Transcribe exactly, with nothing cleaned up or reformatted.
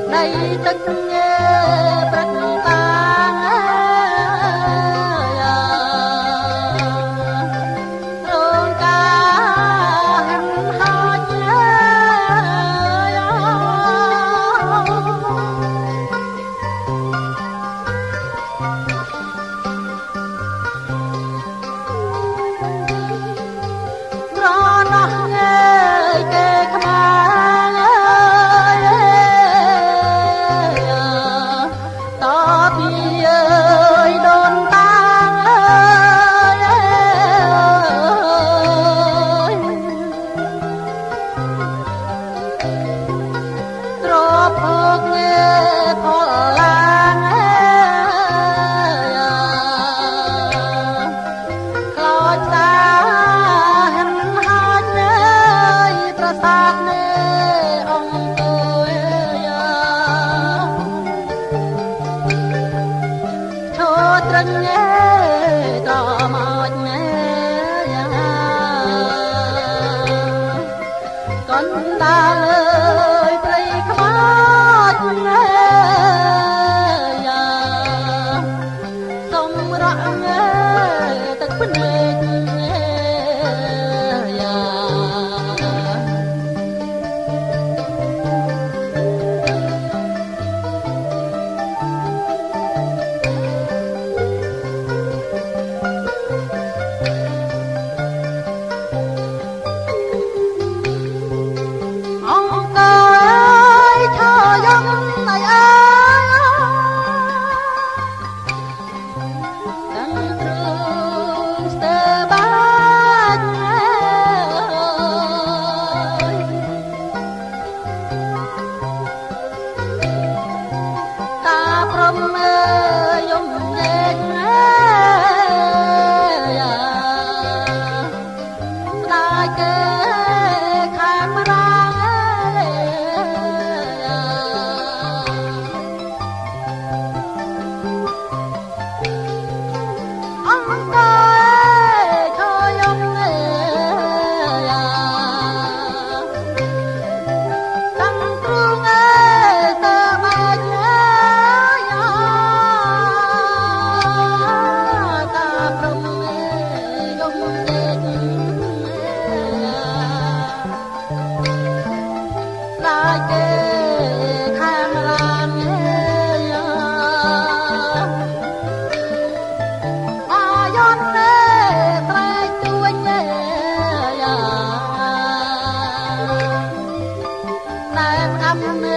ដីទឹកញែប្រឹកតារោងការហិនហោចក្រណោះញែគេក្បាលតពីអើយដូនតាអើយត្រពកញែផលឡាងខ្លោចតាហិនហោចញែប្រសាទញែអង្គើយឈរត្រឹងញែត្រមកញែកូនតាលើយព្រៃខ្មោចញែសុំរកញែទឹកភ្នែកញែអង្គើយឈរយំអើយអើយតាំងទ្រូងស្ទើបាច់អើយតាព្រមអើយយំញែកអើយស្ដាយគេខាងរាងអើយអង្គើយឈរយំអើយតាំងទ្រូងអើយស្ទើបាច់អើយតាព្រមអើយយំញែកស្ដាយគេខាងរាងអើយអាយន់អើយត្រែកទួញអើយណែផ្ដាំ